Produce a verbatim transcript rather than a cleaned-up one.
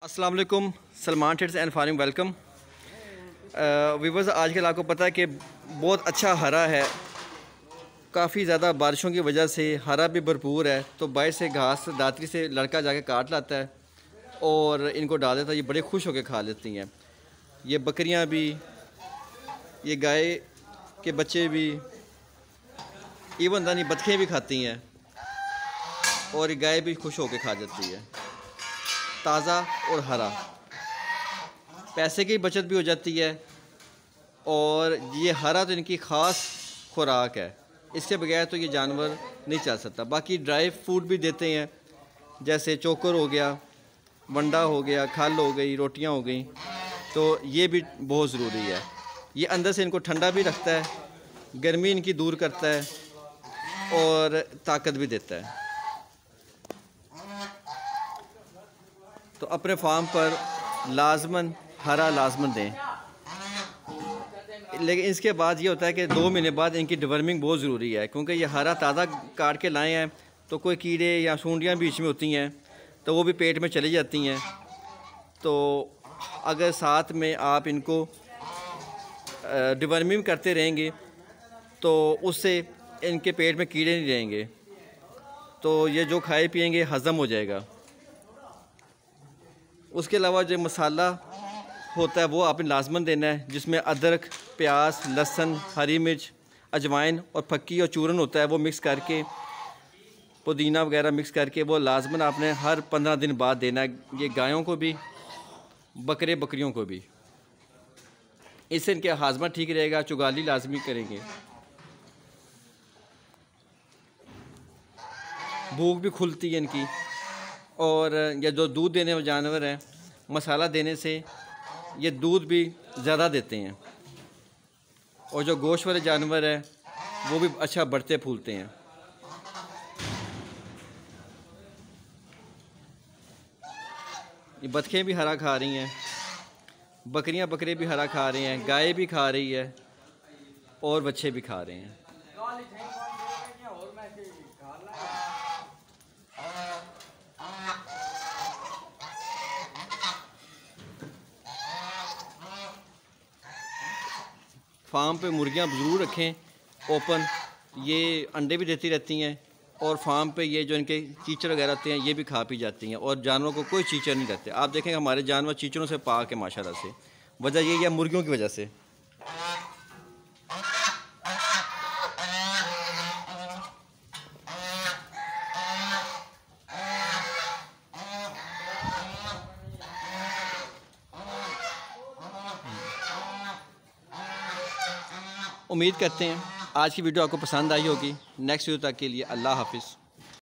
अस्सलाम वालेकुम, Salman trades and farming welcome. Viewers, आजकल आपको पता है कि बहुत अच्छा हरा है, काफ़ी ज़्यादा बारिशों की वजह से हरा भी भरपूर है। तो बाहर से घास दातरी से लड़का जाके काट लाता है और इनको डाल देता है। ये बड़े खुश होकर खा लेती हैं। ये बकरियां भी, ये गाय के बच्चे भी, इवन दानी बतखें भी खाती हैं और ये गाय भी खुश होकर खा जाती है। ताज़ा और हरा, पैसे की बचत भी हो जाती है और ये हरा तो इनकी ख़ास खुराक है। इसके बगैर तो ये जानवर नहीं चल सकता। बाकी ड्राई फूड भी देते हैं, जैसे चोकर हो गया, वंडा हो गया, खल हो गई, रोटियां हो गई, तो ये भी बहुत ज़रूरी है। ये अंदर से इनको ठंडा भी रखता है, गर्मी इनकी दूर करता है और ताकत भी देता है। तो अपने फार्म पर लाजमन हरा लाजमन दें। लेकिन इसके बाद ये होता है कि दो महीने बाद इनकी डिवर्मिंग बहुत ज़रूरी है, क्योंकि ये हरा ताज़ा काट के लाए हैं तो कोई कीड़े या सूंडियाँ बीच में होती हैं तो वो भी पेट में चली जाती हैं। तो अगर साथ में आप इनको डिवर्मिंग करते रहेंगे तो उससे इनके पेट में कीड़े नहीं रहेंगे, तो ये जो खाए पिएंगे हज़म हो जाएगा। उसके अलावा जो मसाला होता है वो आपने लाजमन देना है, जिसमें अदरक, प्याज, लहसुन, हरी मिर्च, अजवाइन और फक्की और चूरन होता है, वो मिक्स करके, पुदीना वगैरह मिक्स करके वो लाजमन आपने हर पंद्रह दिन बाद देना है। ये गायों को भी, बकरे बकरियों को भी। इससे इनके हाजमा ठीक रहेगा। चुगाली लाजमी करेंगे। भूख भी खुलती है इनकी। और ये जो दूध देने वाले जानवर हैं, मसाला देने से ये दूध भी ज़्यादा देते हैं। और जो गोश्त वाले जानवर हैं वो भी अच्छा बढ़ते फूलते हैं। ये बतखें भी हरा खा रही हैं, बकरियां बकरे भी हरा खा रहे हैं, गाय भी खा रही है और बच्चे भी खा रहे हैं। फार्म पे मुर्गियां ज़रूर रखें ओपन, ये अंडे भी देती रहती हैं और फार्म पे ये जो इनके चीचड़ वगैरह होते हैं ये भी खा पी जाती हैं और जानवरों को कोई चीचड़ नहीं रहते। आप देखेंगे हमारे जानवर चीचड़ों से पाक है माशाल्लाह से। वजह यही है मुर्गियों की वजह से। उम्मीद करते हैं आज की वीडियो आपको पसंद आई होगी। नेक्स्ट वीडियो तक के लिए अल्लाह हाफिज़।